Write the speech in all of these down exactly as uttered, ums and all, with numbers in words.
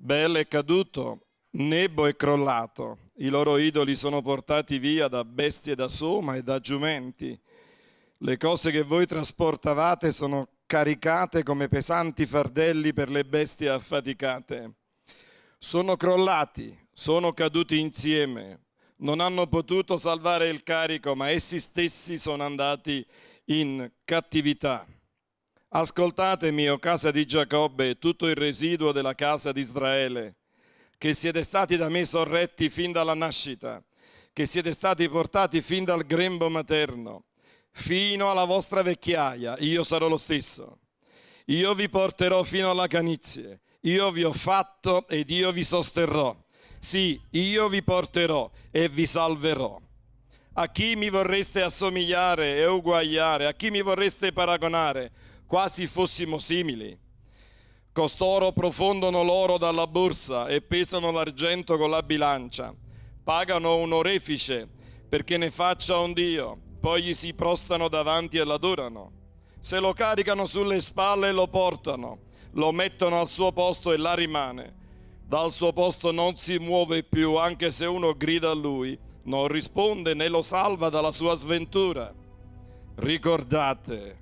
Bel è caduto, Nebo è crollato, i loro idoli sono portati via da bestie da soma e da giumenti. Le cose che voi trasportavate sono caricate come pesanti fardelli per le bestie affaticate. Sono crollati, sono caduti insieme, non hanno potuto salvare il carico, ma essi stessi sono andati in cattività. Ascoltatemi, o casa di Giacobbe, e tutto il residuo della casa di Israele, che siete stati da me sorretti fin dalla nascita, che siete stati portati fin dal grembo materno, fino alla vostra vecchiaia, io sarò lo stesso. Io vi porterò fino alla canizie, io vi ho fatto ed io vi sosterrò. Sì, io vi porterò e vi salverò. A chi mi vorreste assomigliare e uguagliare? A chi mi vorreste paragonare? Quasi fossimo simili. Costoro profondono l'oro dalla borsa e pesano l'argento con la bilancia. Pagano un orefice perché ne faccia un dio, poi gli si prostano davanti e l'adorano. Se lo caricano sulle spalle e lo portano, lo mettono al suo posto e là rimane. Dal suo posto non si muove più, anche se uno grida a lui, non risponde né lo salva dalla sua sventura. Ricordate,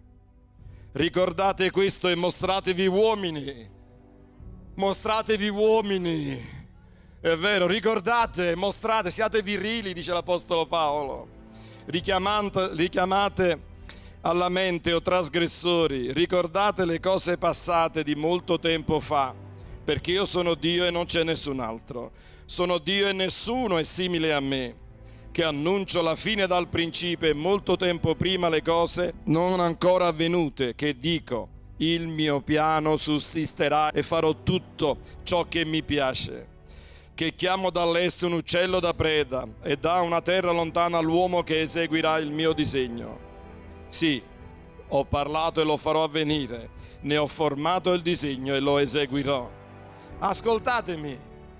ricordate questo e mostratevi uomini, mostratevi uomini, è vero, ricordate, mostrate, siate virili, dice l'Apostolo Paolo, richiamate, richiamate alla mente, o trasgressori, ricordate le cose passate di molto tempo fa, perché io sono Dio e non c'è nessun altro, sono Dio e nessuno è simile a me, che annuncio la fine dal principio e molto tempo prima le cose non ancora avvenute, che dico, il mio piano sussisterà e farò tutto ciò che mi piace, che chiamo dall'est un uccello da preda e da una terra lontana l'uomo che eseguirà il mio disegno. Sì, ho parlato e lo farò avvenire, ne ho formato il disegno e lo eseguirò. Ascoltatemi,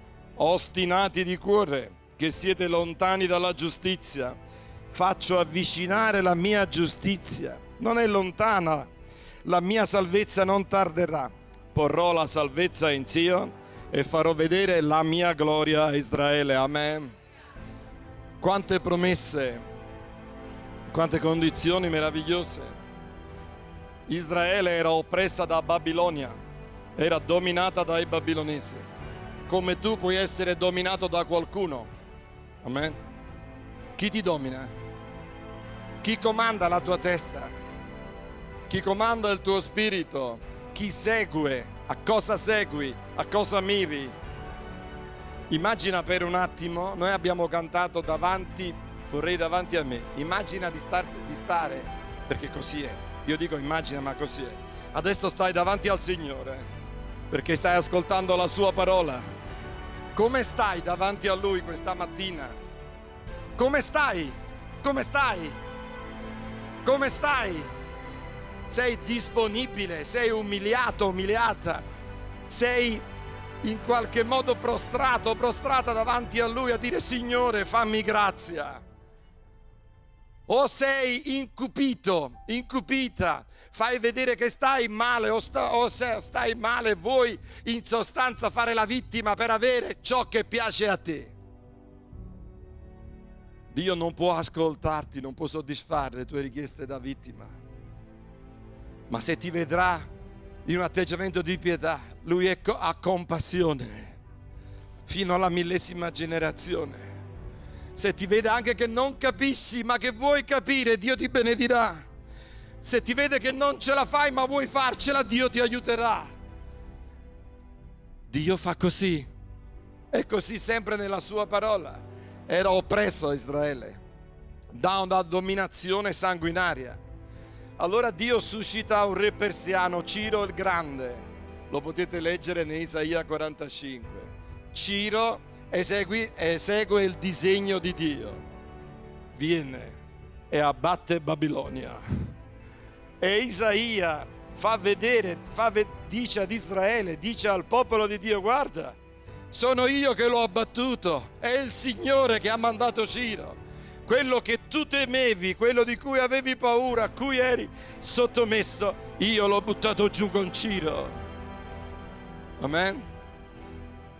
ostinati di cuore, che siete lontani dalla giustizia, faccio avvicinare la mia giustizia, non è lontana, la mia salvezza non tarderà, porrò la salvezza in Sion e farò vedere la mia gloria a Israele. Amen. Quante promesse, quante condizioni meravigliose. Israele era oppressa da Babilonia, era dominata dai babilonesi, come tu puoi essere dominato da qualcuno. Amen. Chi ti domina? Chi comanda la tua testa? Chi comanda il tuo spirito? Chi segue? A cosa segui? A cosa miri? Immagina per un attimo, noi abbiamo cantato davanti, vorrei davanti a me, immagina di, star, di stare, perché così è, io dico immagina ma così è, adesso stai davanti al Signore, perché stai ascoltando la sua parola. Come stai davanti a Lui questa mattina? Come stai? Come stai? Come stai? Sei disponibile? Sei umiliato, umiliata? Sei in qualche modo prostrato, prostrata davanti a Lui a dire Signore, fammi grazia? O sei incupito, incupita? Fai vedere che stai male o, sta, o se stai male, vuoi in sostanza fare la vittima per avere ciò che piace a te. Dio non può ascoltarti, non può soddisfare le tue richieste da vittima. Ma se ti vedrà in un atteggiamento di pietà, Lui è, ha compassione fino alla millesima generazione. Se ti vede anche che non capisci, ma che vuoi capire, Dio ti benedirà. Se ti vede che non ce la fai ma vuoi farcela, Dio ti aiuterà. Dio fa così. È così sempre nella sua parola. Era oppresso Israele da una dominazione sanguinaria. Allora Dio suscita un re persiano, Ciro il Grande. Lo potete leggere in Isaia quarantacinque. Ciro esegui, esegue il disegno di Dio. Viene e abbatte Babilonia. E Isaia fa vedere, fa, dice ad Israele, dice al popolo di Dio, guarda, sono io che l'ho abbattuto, è il Signore che ha mandato Ciro. Quello che tu temevi, quello di cui avevi paura, a cui eri sottomesso, io l'ho buttato giù con Ciro. Amen.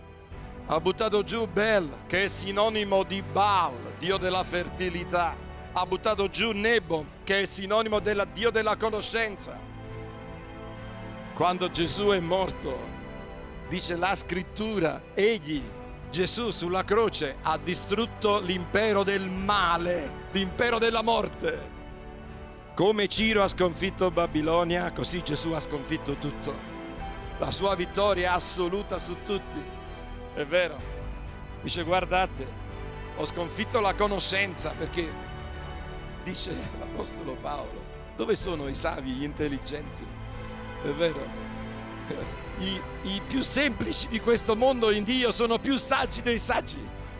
Ha buttato giù Bel, che è sinonimo di Baal, dio della fertilità. Ha buttato giù Nebo, che è sinonimo del dio della conoscenza. Quando Gesù è morto, dice la scrittura, egli, Gesù sulla croce, ha distrutto l'impero del male, l'impero della morte. Come Ciro ha sconfitto Babilonia, così Gesù ha sconfitto tutto. La sua vittoria è assoluta su tutti. È vero. Dice, guardate, ho sconfitto la conoscenza, perché dice l'Apostolo Paolo, dove sono i savi, gli intelligenti? È vero. I, i più semplici di questo mondo in Dio sono più saggi dei saggi.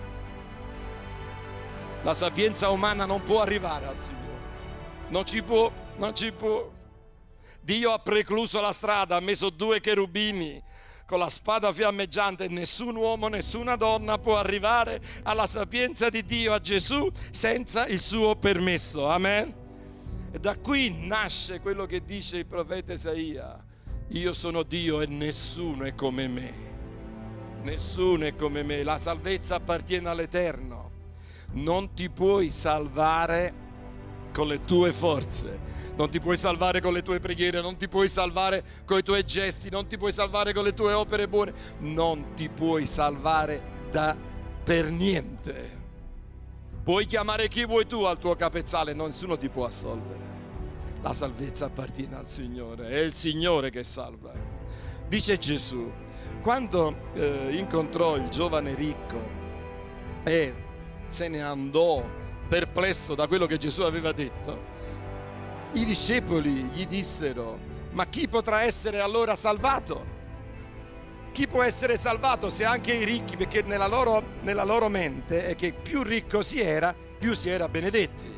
La sapienza umana non può arrivare al Signore. Non ci può, non ci può. Dio ha precluso la strada, ha messo due cherubini con la spada fiammeggiante, e nessun uomo, nessuna donna può arrivare alla sapienza di Dio, a Gesù, senza il suo permesso. Amen. E da qui nasce quello che dice il profeta Isaia: io sono Dio e nessuno è come me. Nessuno è come me. La salvezza appartiene all'Eterno. Non ti puoi salvare con le tue forze. Non ti puoi salvare con le tue preghiere, non ti puoi salvare con i tuoi gesti, non ti puoi salvare con le tue opere buone, non ti puoi salvare da per niente. Puoi chiamare chi vuoi tu al tuo capezzale, nessuno ti può assolvere. La salvezza appartiene al Signore, è il Signore che salva. Dice Gesù, quando eh, incontrò il giovane ricco e se ne andò perplesso da quello che Gesù aveva detto, i discepoli gli dissero: ma chi potrà essere allora salvato? Chi può essere salvato se anche i ricchi? Perché nella loro, nella loro mente è che più ricco si era, più si era benedetti.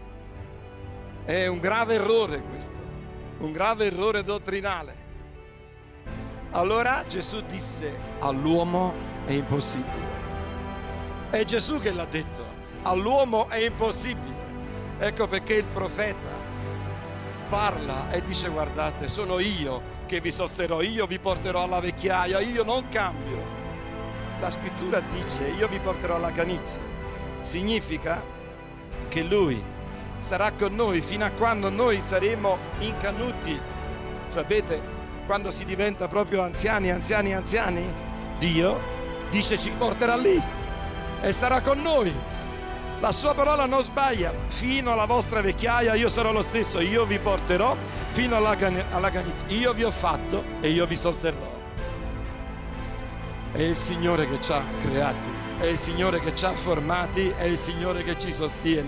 È un grave errore questo, un grave errore dottrinale. Allora Gesù disse: all'uomo è impossibile. È Gesù che l'ha detto, all'uomo è impossibile. Ecco perché il profeta parla e dice: guardate, sono io che vi sosterrò, io vi porterò alla vecchiaia, io non cambio. La scrittura dice: io vi porterò alla canizia. Significa che lui sarà con noi fino a quando noi saremo incannuti. Sapete, quando si diventa proprio anziani, anziani, anziani, Dio dice ci porterà lì e sarà con noi. La sua parola non sbaglia. Fino alla vostra vecchiaia io sarò lo stesso, io vi porterò fino alla, can- alla canizia. Io vi ho fatto e io vi sosterrò. È il Signore che ci ha creati, è il Signore che ci ha formati, è il Signore che ci sostiene.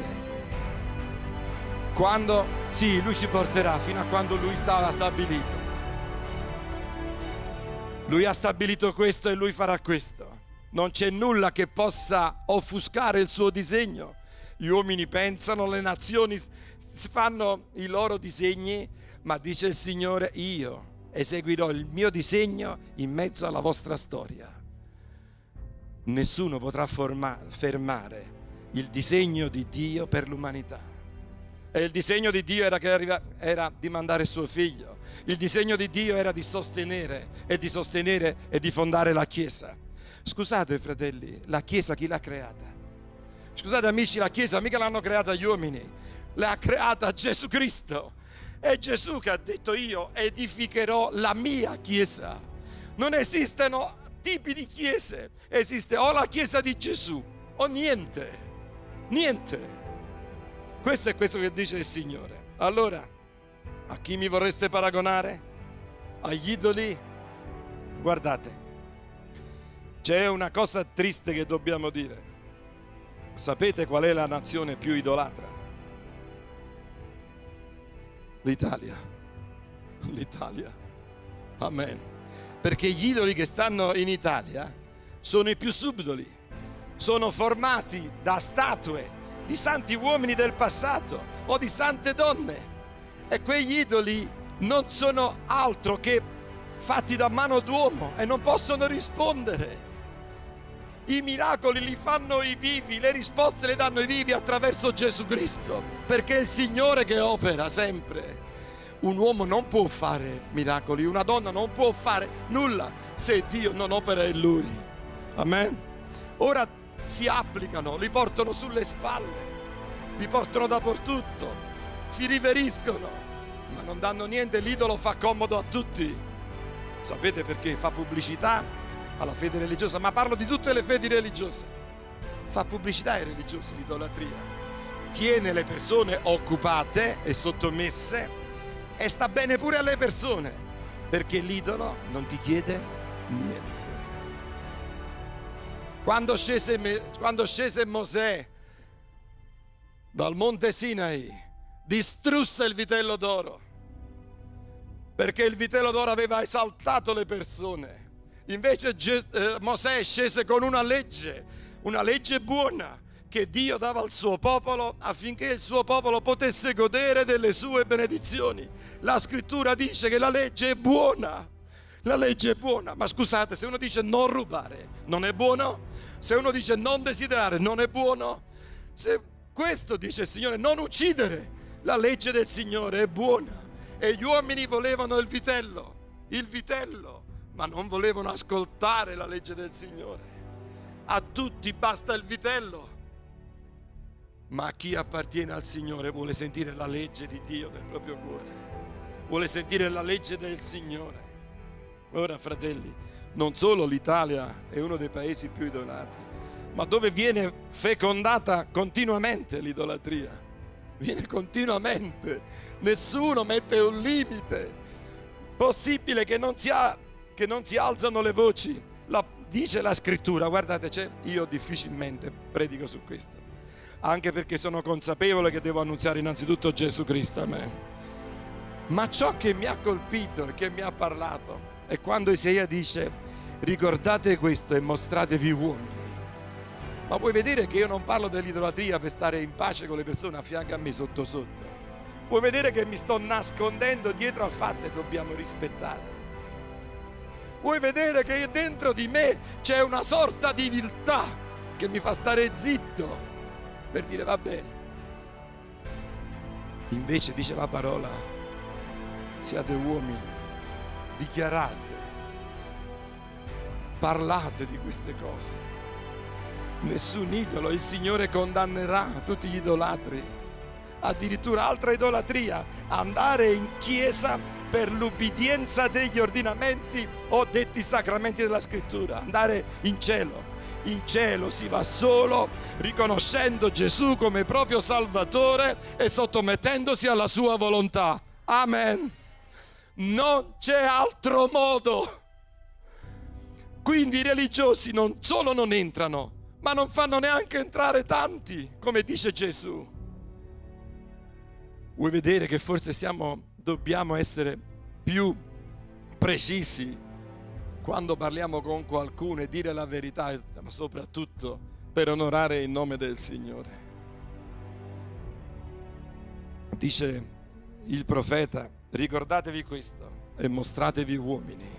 Quando? Sì, Lui ci porterà fino a quando Lui stava stabilito. Lui ha stabilito questo e Lui farà questo. Non c'è nulla che possa offuscare il suo disegno. Gli uomini pensano, le nazioni fanno i loro disegni, ma dice il Signore: io eseguirò il mio disegno in mezzo alla vostra storia. Nessuno potrà forma- fermare il disegno di Dio per l'umanità. E il disegno di Dio era, che arriva, era di mandare suo figlio. Il disegno di Dio era di sostenere e di sostenere e di fondare la Chiesa. Scusate fratelli, la Chiesa chi l'ha creata? Scusate amici, la Chiesa mica l'hanno creata gli uomini, l'ha creata Gesù Cristo. È Gesù che ha detto: io edificherò la mia Chiesa. Non esistono tipi di chiese, esiste o la Chiesa di Gesù o niente, niente. Questo è questo che dice il Signore. Allora, a chi mi vorreste paragonare? Agli idoli? Guardate, c'è una cosa triste che dobbiamo dire. Sapete qual è la nazione più idolatra? L'Italia. L'Italia. Amen. Perché gli idoli che stanno in Italia sono i più subdoli. Sono formati da statue di santi uomini del passato o di sante donne. E quegli idoli non sono altro che fatti da mano d'uomo e non possono rispondere. I miracoli li fanno i vivi, le risposte le danno i vivi attraverso Gesù Cristo, perché è il Signore che opera sempre. Un uomo non può fare miracoli, una donna non può fare nulla se Dio non opera in lui. Amen. ora si applicano, li portano sulle spalle, li portano dappertutto, si riveriscono, ma non danno niente. L'idolo fa comodo a tutti. Sapete perché? Fa pubblicità alla fede religiosa, ma parlo di tutte le fedi religiose. Fa pubblicità ai religiosi l'idolatria. Tiene le persone occupate e sottomesse e sta bene pure alle persone, perché l'idolo non ti chiede niente. Quando scese, quando scese Mosè dal monte Sinai, distrusse il vitello d'oro, perché il vitello d'oro aveva esaltato le persone. Invece eh, Mosè scese con una legge, una legge buona, che Dio dava al suo popolo affinché il suo popolo potesse godere delle sue benedizioni. La scrittura dice che la legge è buona, la legge è buona, ma scusate, se uno dice non rubare, non è buono? Se uno dice non desiderare, non è buono? Se questo dice il Signore, non uccidere, la legge del Signore è buona. E gli uomini volevano il vitello, il vitello, ma non volevano ascoltare la legge del Signore. A tutti basta il vitello, ma chi appartiene al Signore vuole sentire la legge di Dio nel proprio cuore, vuole sentire la legge del Signore. Ora, fratelli, non solo l'Italia è uno dei paesi più idolatri, ma dove viene fecondata continuamente l'idolatria, viene continuamente, nessuno mette un limite. Possibile che non si, ha, che non si alzano le voci. La, dice la scrittura, guardate, c'è, io difficilmente predico su questo, anche perché sono consapevole che devo annunziare innanzitutto Gesù Cristo a me. Ma ciò che mi ha colpito e che mi ha parlato è quando Isaia dice: ricordate questo e mostratevi uomini. Ma vuoi vedere che io non parlo dell'idolatria per stare in pace con le persone a fianco a me sotto sotto? Vuoi vedere che mi sto nascondendo dietro al fatto che dobbiamo rispettare? Vuoi vedere che dentro di me c'è una sorta di viltà che mi fa stare zitto per dire va bene? Invece dice la parola: siate uomini, dichiarate, parlate di queste cose. Nessun idolo, il Signore condannerà tutti gli idolatri. Addirittura altra idolatria, andare in chiesa per l'ubbidienza degli ordinamenti o detti sacramenti della scrittura. Andare in cielo, in cielo si va solo riconoscendo Gesù come proprio Salvatore e sottomettendosi alla sua volontà. Amen. Non c'è altro modo. Quindi i religiosi non solo non entrano, ma non fanno neanche entrare tanti, come dice Gesù. Vuoi vedere che forse siamo, dobbiamo essere più precisi quando parliamo con qualcuno e dire la verità, ma soprattutto per onorare il nome del Signore. Dice il profeta: ricordatevi questo e mostratevi uomini.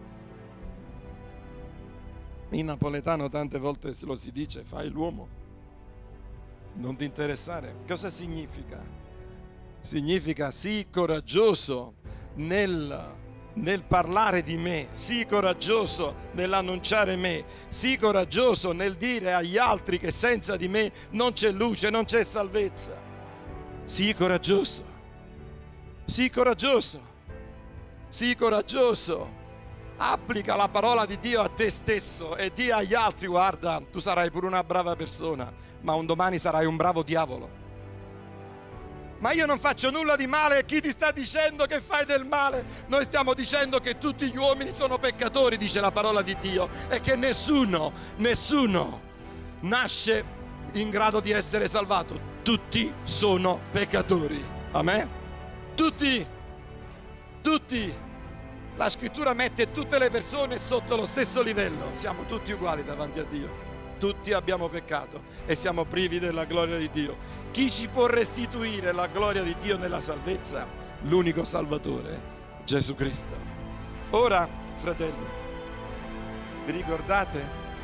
In napoletano tante volte lo si dice: fai l'uomo, non ti interessare. Cosa significa? Significa sii coraggioso nel, nel parlare di me, sii coraggioso nell'annunciare me, sii coraggioso nel dire agli altri che senza di me non c'è luce, non c'è salvezza. Sii coraggioso, sii coraggioso, sii coraggioso. Applica la parola di Dio a te stesso e di agli altri: guarda, tu sarai pure una brava persona, ma un domani sarai un bravo diavolo. Ma io non faccio nulla di male, e chi ti sta dicendo che fai del male? Noi stiamo dicendo che tutti gli uomini sono peccatori, dice la parola di Dio, e che nessuno, nessuno nasce in grado di essere salvato. Tutti sono peccatori. Amen? Tutti, tutti. La scrittura mette tutte le persone sotto lo stesso livello. Siamo tutti uguali davanti a Dio. Tutti abbiamo peccato e siamo privi della gloria di Dio. Chi ci può restituire la gloria di Dio nella salvezza? L'unico Salvatore, Gesù Cristo. Ora, fratelli, vi ricordate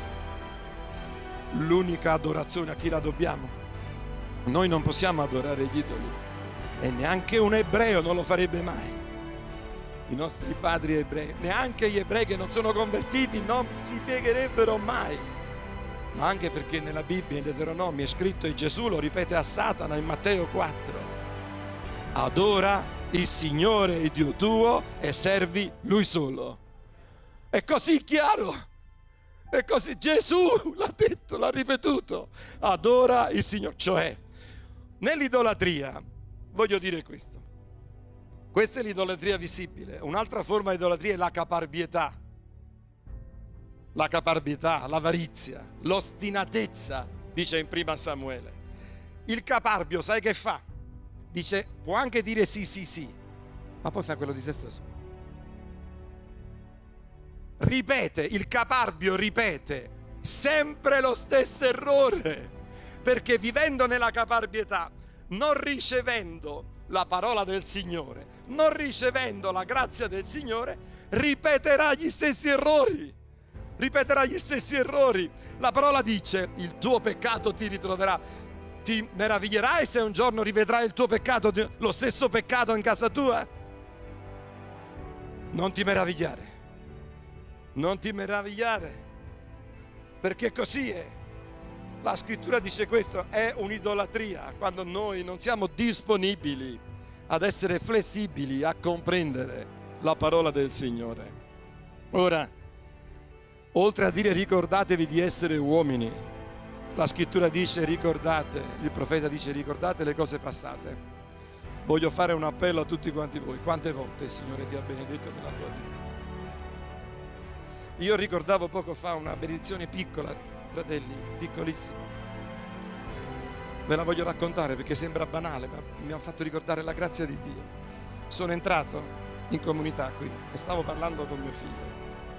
l'unica adorazione a chi la dobbiamo? Noi non possiamo adorare gli idoli, e neanche un ebreo non lo farebbe mai. I nostri padri ebrei, neanche gli ebrei che non sono convertiti, non si piegherebbero mai. ma anche perché nella Bibbia in Deuteronomio è scritto, e Gesù lo ripete a Satana in Matteo quattro: adora il Signore il Dio tuo e servi Lui solo. È così chiaro, è così, Gesù l'ha detto, l'ha ripetuto: adora il Signore. Cioè, nell'idolatria, voglio dire questo, questa è l'idolatria visibile. Un'altra forma di idolatria è la caparbietà. La caparbietà, l'avarizia, l'ostinatezza, dice in prima Samuele. Il caparbio, sai che fa? Dice, può anche dire sì, sì, sì, ma poi fa quello di se stesso. Ripete, il caparbio ripete sempre lo stesso errore, perché vivendo nella caparbietà, non ricevendo la parola del Signore, non ricevendo la grazia del Signore, ripeterà gli stessi errori. Ripeterà gli stessi errori. La parola dice: il tuo peccato ti ritroverà. Ti meraviglierai se un giorno rivedrai il tuo peccato, lo stesso peccato in casa tua? Non ti meravigliare, non ti meravigliare, perché così è. La scrittura dice questo: è un'idolatria quando noi non siamo disponibili ad essere flessibili, a comprendere la parola del Signore. Ora, oltre a dire ricordatevi di essere uomini, la scrittura dice ricordate, il profeta dice ricordate le cose passate. Voglio fare un appello a tutti quanti voi: quante volte il Signore ti ha benedetto nella tua vita? Io ricordavo poco fa una benedizione piccola, fratelli, piccolissima. Ve la voglio raccontare perché sembra banale, ma mi ha fatto ricordare la grazia di Dio. Sono entrato in comunità qui e stavo parlando con mio figlio.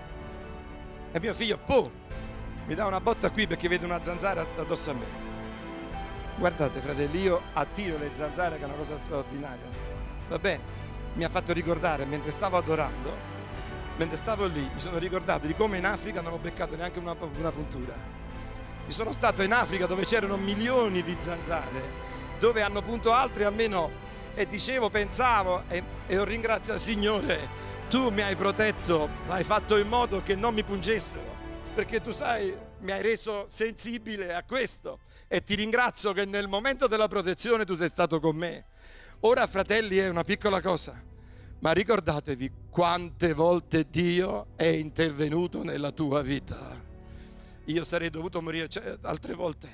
E mio figlio, boh, mi dà una botta qui perché vede una zanzara addosso a me. Guardate, fratelli, io attiro le zanzare, che è una cosa straordinaria. Va bene, mi ha fatto ricordare, mentre stavo adorando, mentre stavo lì, mi sono ricordato di come in Africa non ho beccato neanche una, una puntura. Mi sono stato in Africa dove c'erano milioni di zanzare, dove hanno punto altri almeno, e dicevo, pensavo, e, e ho ringraziato il Signore. Tu mi hai protetto, hai fatto in modo che non mi pungessero, perché tu sai, mi hai reso sensibile a questo, e ti ringrazio che nel momento della protezione tu sei stato con me. Ora, fratelli, è una piccola cosa, ma ricordatevi quante volte Dio è intervenuto nella tua vita. Io sarei dovuto morire cioè, altre volte.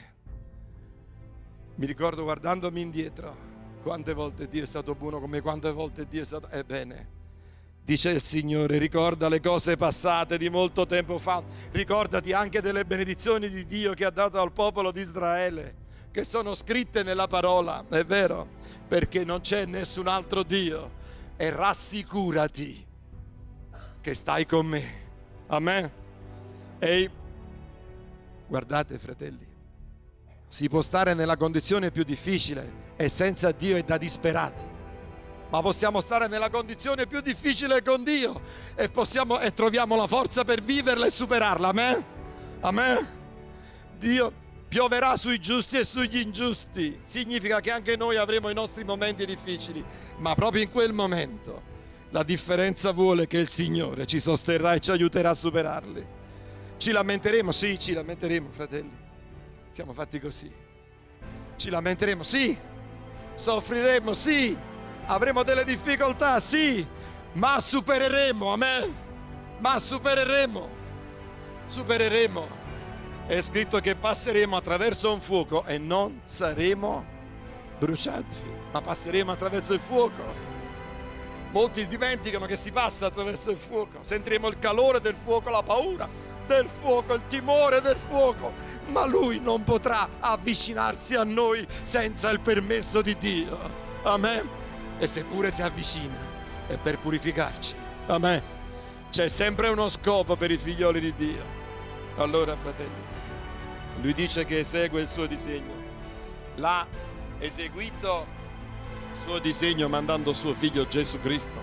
Mi ricordo, guardandomi indietro, quante volte Dio è stato buono con me, quante volte Dio è stato... Ebbene, dice il Signore, ricorda le cose passate di molto tempo fa, ricordati anche delle benedizioni di Dio che ha dato al popolo di Israele, che sono scritte nella parola, è vero, perché non c'è nessun altro Dio, e rassicurati che stai con me. Amen. E guardate, fratelli, si può stare nella condizione più difficile e senza Dio è da disperati. Ma possiamo stare nella condizione più difficile con Dio e, possiamo, e troviamo la forza per viverla e superarla. Amen? Amen? Dio pioverà sui giusti e sugli ingiusti. Significa che anche noi avremo i nostri momenti difficili, ma proprio in quel momento la differenza vuole che il Signore ci sosterrà e ci aiuterà a superarli. Ci lamenteremo? Sì, ci lamenteremo, fratelli. Siamo fatti così. Ci lamenteremo? Sì. Soffriremo? Sì. Avremo delle difficoltà, sì, ma supereremo, amen, ma supereremo, supereremo. È scritto che passeremo attraverso un fuoco e non saremo bruciati, ma passeremo attraverso il fuoco. Molti dimenticano che si passa attraverso il fuoco, sentiremo il calore del fuoco, la paura del fuoco, il timore del fuoco, ma Lui non potrà avvicinarsi a noi senza il permesso di Dio, amen. E seppure si avvicina è per purificarci. Amen. C'è sempre uno scopo per i figlioli di Dio. Allora, fratelli, Lui dice che esegue il suo disegno. L'ha eseguito il suo disegno mandando suo figlio Gesù Cristo.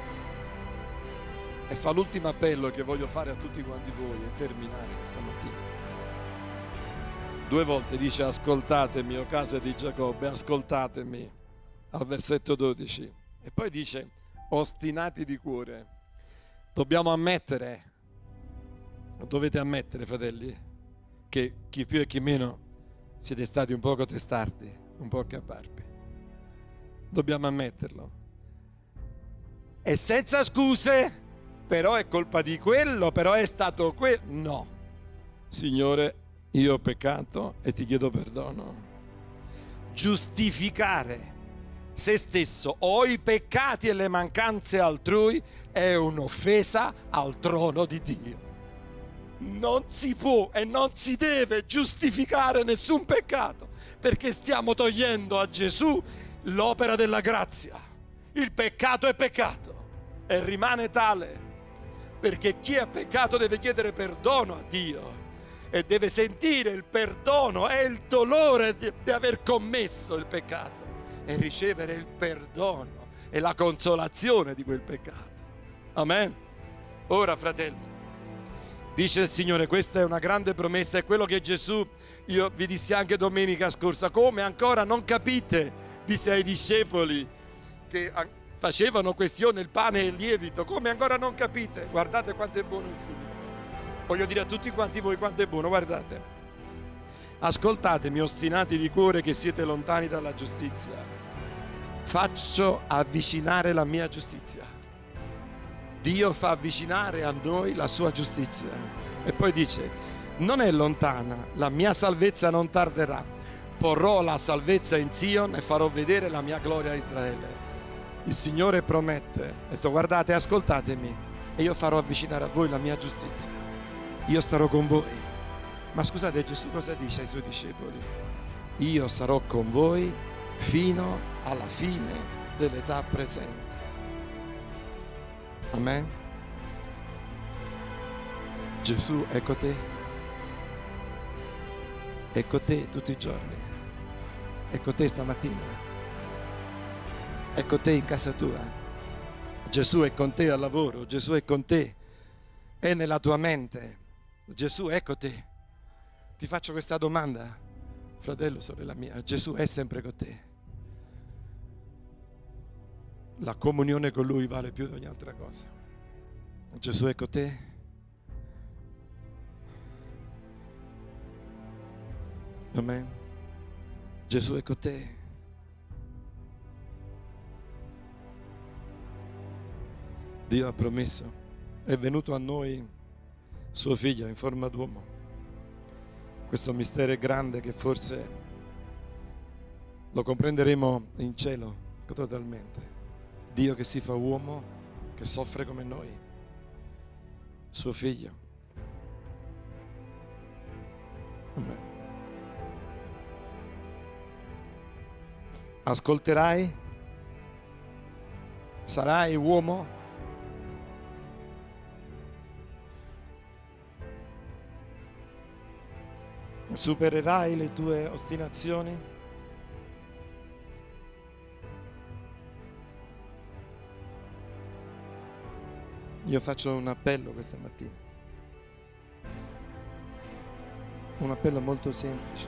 E fa l'ultimo appello che voglio fare a tutti quanti voi e terminare questa mattina. Due volte dice: ascoltatemi, o casa di Giacobbe, ascoltatemi, al versetto dodici. E poi dice: ostinati di cuore. Dobbiamo ammettere, dovete ammettere, fratelli, che chi più e chi meno siete stati un poco testardi, un po' caparbi. Dobbiamo ammetterlo. E senza scuse, però è colpa di quello, però è stato quello. No. Signore, io ho peccato e ti chiedo perdono. Giustificare se stesso o i peccati e le mancanze altrui è un'offesa al trono di Dio. Non si può e non si deve giustificare nessun peccato, perché stiamo togliendo a Gesù l'opera della grazia. Il peccato è peccato e rimane tale, perché chi ha peccato deve chiedere perdono a Dio e deve sentire il perdono e il dolore di, di aver commesso il peccato e ricevere il perdono e la consolazione di quel peccato. Amen. Ora, fratelli, dice il Signore, questa è una grande promessa, è quello che Gesù, io vi dissi anche domenica scorsa, come ancora non capite, disse ai discepoli che facevano questione il pane e il lievito, come ancora non capite? Guardate quanto è buono il Signore. Voglio dire a tutti quanti voi quanto è buono, guardate. Ascoltatemi, ostinati di cuore che siete lontani dalla giustizia. Faccio avvicinare la mia giustizia. Dio fa avvicinare a noi la sua giustizia. E poi dice, non è lontana, la mia salvezza non tarderà. Porrò la salvezza in Sion e farò vedere la mia gloria a Israele. Il Signore promette, ha detto, guardate, ascoltatemi, e io farò avvicinare a voi la mia giustizia. Io starò con voi. Ma scusate, Gesù cosa dice ai suoi discepoli? Io sarò con voi fino alla fine dell'età presente. Amen. Gesù è con te. È con te tutti i giorni. È con te stamattina. È con te in casa tua. Gesù è con te al lavoro. Gesù è con te. È nella tua mente. Gesù è con te. Ti faccio questa domanda, fratello, sorella mia. Gesù è sempre con te. La comunione con Lui vale più di ogni altra cosa. Gesù è con te. Amen. Gesù è con te. Dio ha promesso. È venuto a noi suo figlio in forma d'uomo. Questo mistero è grande che forse lo comprenderemo in cielo totalmente. Dio che si fa uomo, che soffre come noi, suo figlio. Amen. Ascolterai? Sarai uomo? Supererai le tue ostinazioni? Io faccio un appello questa mattina, un appello molto semplice,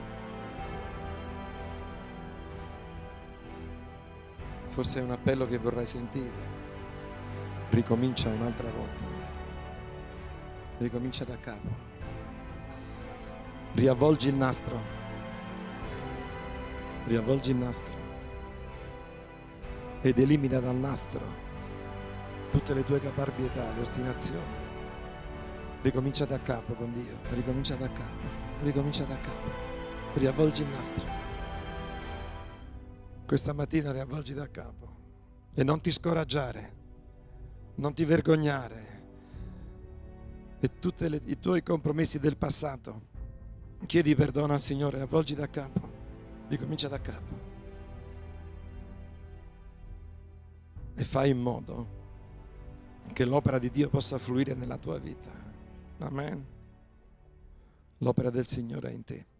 forse è un appello che vorrai sentire. Ricomincia un'altra volta, ricomincia da capo, riavvolgi il nastro, riavvolgi il nastro ed elimina dal nastro tutte le tue caparbietà, le ostinazioni. Ricomincia da capo con Dio, ricomincia da capo, ricomincia da capo, riavvolgi il nastro. Questa mattina riavvolgi da capo e non ti scoraggiare, non ti vergognare e tutti i tuoi compromessi del passato. Chiedi perdono al Signore, avvolgi da capo, ricomincia da capo e fai in modo che l'opera di Dio possa fluire nella tua vita. Amen. L'opera del Signore è in te.